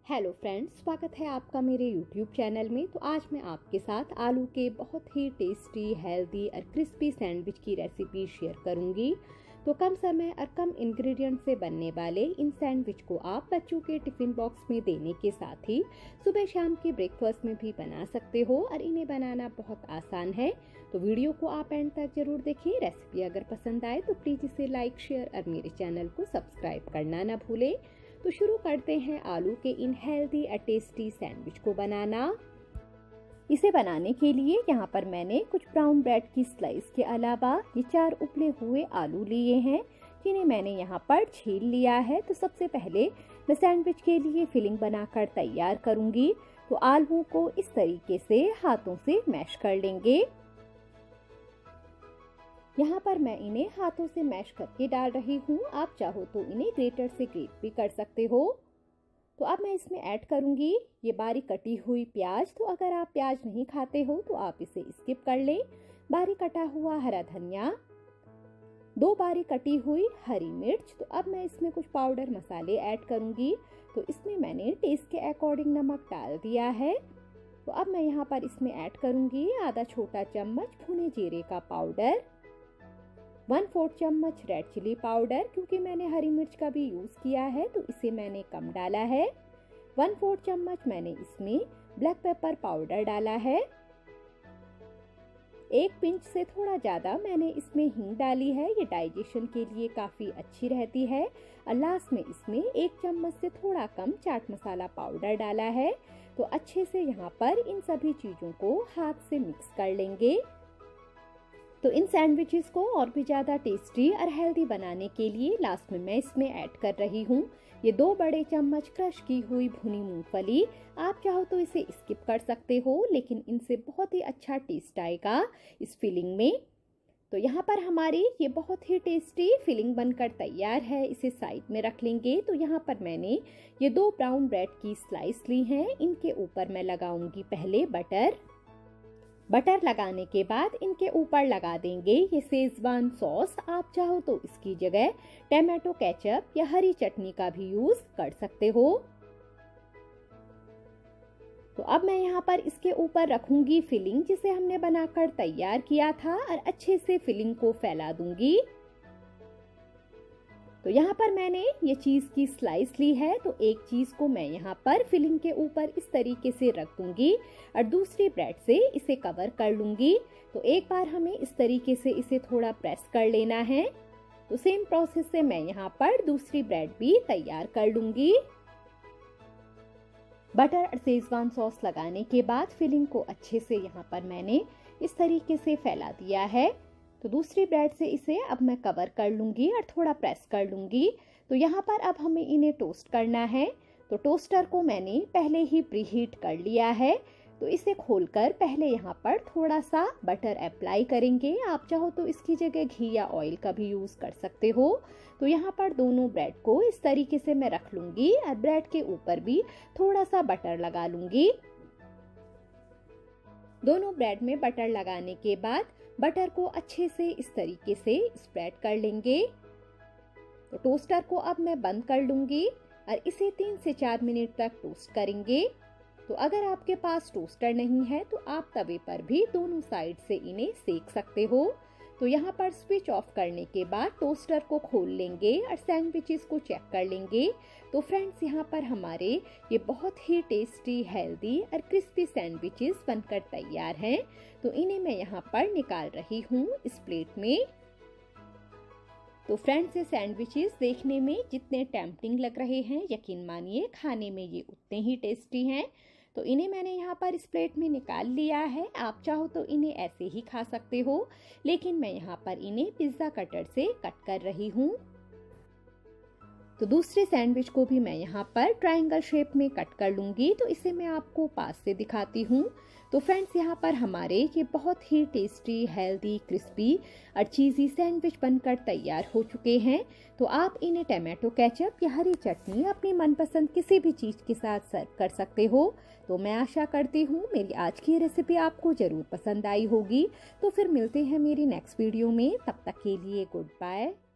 Hello friends, स्वागत है आपका मेरे YouTube चैनल में। तो आज मैं आपके साथ आलू के बहुत ही टेस्टी, हेल्दी और क्रिस्पी सैंडविच की रेसिपी शेयर करूंगी। तो कम समय और कम इंग्रेडिएंट से बनने वाले इन सैंडविच को आप बच्चों के टिफ़िन बॉक्स में देने के साथ ही सुबह शाम के ब्रेकफास्ट में भी बना सकते हो और इन्हें बनाना बहुत आसान है। तो वीडियो को आप एंड तक जरूर देखें। रेसिपी अगर पसंद आए तो प्लीज़ इसे लाइक, शेयर और मेरे चैनल को सब्सक्राइब करना ना भूलें। तो शुरू करते हैं आलू के इन हेल्दी और टेस्टी सैंडविच को बनाना। इसे बनाने के लिए यहाँ पर मैंने कुछ ब्राउन ब्रेड की स्लाइस के अलावा ये 4 उबले हुए आलू लिए हैं, जिन्हें मैंने यहाँ पर छील लिया है। तो सबसे पहले मैं सैंडविच के लिए फिलिंग बनाकर तैयार करूंगी। तो आलूओं को इस तरीके से हाथों से मैश कर लेंगे। यहाँ पर मैं इन्हें हाथों से मैश करके डाल रही हूँ। आप चाहो तो इन्हें ग्रेटर से ग्रेट भी कर सकते हो। तो अब मैं इसमें ऐड करूँगी ये बारीक कटी हुई प्याज। तो अगर आप प्याज नहीं खाते हो तो आप इसे स्किप कर लें। बारीक कटा हुआ हरा धनिया, 2 बारीक कटी हुई हरी मिर्च। तो अब मैं इसमें कुछ पाउडर मसाले ऐड करूँगी। तो इसमें मैंने टेस्ट के अकॉर्डिंग नमक डाल दिया है। तो अब मैं यहाँ पर इसमें ऐड करूँगी आधा छोटा चम्मच भुने जीरे का पाउडर, 1/4 चम्मच रेड चिली पाउडर, क्योंकि मैंने हरी मिर्च का भी यूज़ किया है तो इसे मैंने कम डाला है। 1/4 चम्मच मैंने इसमें ब्लैक पेपर पाउडर डाला है। 1 पिंच से थोड़ा ज़्यादा मैंने इसमें हींग डाली है, ये डाइजेशन के लिए काफ़ी अच्छी रहती है। और लास्ट में इसमें 1 चम्मच से थोड़ा कम चाट मसाला पाउडर डाला है। तो अच्छे से यहाँ पर इन सभी चीज़ों को हाथ से मिक्स कर लेंगे। तो इन सैंडविचेस को और भी ज़्यादा टेस्टी और हेल्दी बनाने के लिए लास्ट में मैं इसमें ऐड कर रही हूँ ये 2 बड़े चम्मच क्रश की हुई भुनी मूंगफली। आप चाहो तो इसे स्किप कर सकते हो, लेकिन इनसे बहुत ही अच्छा टेस्ट आएगा इस फिलिंग में। तो यहाँ पर हमारी ये बहुत ही टेस्टी फिलिंग बनकर तैयार है। इसे साइड में रख लेंगे। तो यहाँ पर मैंने ये 2 ब्राउन ब्रेड की स्लाइस ली हैं। इनके ऊपर मैं लगाऊंगी पहले बटर लगाने के बाद इनके ऊपर लगा देंगे ये शेजवान सॉस। आप चाहो तो इसकी जगह टमाटो केचप या हरी चटनी का भी यूज कर सकते हो। तो अब मैं यहाँ पर इसके ऊपर रखूंगी फिलिंग जिसे हमने बनाकर तैयार किया था और अच्छे से फिलिंग को फैला दूंगी। तो यहाँ पर मैंने ये चीज़ की स्लाइस ली है। तो एक चीज़ को मैं यहाँ पर फिलिंग के ऊपर इस तरीके से रख दूंगी और दूसरी ब्रेड से इसे कवर कर लूंगी। तो एक बार हमें इस तरीके से इसे थोड़ा प्रेस कर लेना है। तो सेम प्रोसेस से मैं यहाँ पर दूसरी ब्रेड भी तैयार कर लूंगी। बटर और शेजवान सॉस लगाने के बाद फिलिंग को अच्छे से यहाँ पर मैंने इस तरीके से फैला दिया है। तो दूसरी ब्रेड से इसे अब मैं कवर कर लूंगी और थोड़ा प्रेस कर लूंगी। तो यहाँ पर अब हमें इन्हें टोस्ट करना है। तो टोस्टर को मैंने पहले ही प्रीहीट कर लिया है। तो इसे खोलकर पहले यहाँ पर थोड़ा सा बटर अप्लाई करेंगे। आप चाहो तो इसकी जगह घी या ऑयल का भी यूज कर सकते हो। तो यहाँ पर दोनों ब्रेड को इस तरीके से मैं रख लूंगी और ब्रेड के ऊपर भी थोड़ा सा बटर लगा लूंगी। दोनों ब्रेड में बटर लगाने के बाद बटर को अच्छे से इस तरीके से स्प्रेड कर लेंगे। तो टोस्टर को अब मैं बंद कर लूंगी और इसे 3 से 4 मिनट तक टोस्ट करेंगे। तो अगर आपके पास टोस्टर नहीं है तो आप तवे पर भी दोनों साइड से इन्हें सेक सकते हो। तो यहाँ पर स्विच ऑफ करने के बाद टोस्टर को खोल लेंगे और सैंडविचेस को चेक कर लेंगे। तो फ्रेंड्स, यहाँ पर हमारे ये बहुत ही टेस्टी, हेल्दी और क्रिस्पी सैंडविचेस बनकर तैयार हैं। तो इन्हें मैं यहाँ पर निकाल रही हूँ इस प्लेट में। तो फ्रेंड्स, ये सैंडविचेस देखने में जितने टेम्पटिंग लग रहे हैं, यकीन मानिए खाने में ये उतने ही टेस्टी हैं। तो इन्हें मैंने यहाँ पर इस प्लेट में निकाल लिया है। आप चाहो तो इन्हें ऐसे ही खा सकते हो, लेकिन मैं यहाँ पर इन्हें पिज्ज़ा कटर से कट कर रही हूँ। तो दूसरे सैंडविच को भी मैं यहाँ पर ट्रायंगल शेप में कट कर लूँगी। तो इसे मैं आपको पास से दिखाती हूँ। तो फ्रेंड्स, यहाँ पर हमारे ये बहुत ही टेस्टी, हेल्दी, क्रिस्पी और चीज़ी सैंडविच बनकर तैयार हो चुके हैं। तो आप इन्हें टमाटो केचप या हरी चटनी अपनी मनपसंद किसी भी चीज़ के साथ सर्व कर सकते हो। तो मैं आशा करती हूँ मेरी आज की रेसिपी आपको ज़रूर पसंद आई होगी। तो फिर मिलते हैं मेरी नेक्स्ट वीडियो में। तब तक के लिए गुड बाय।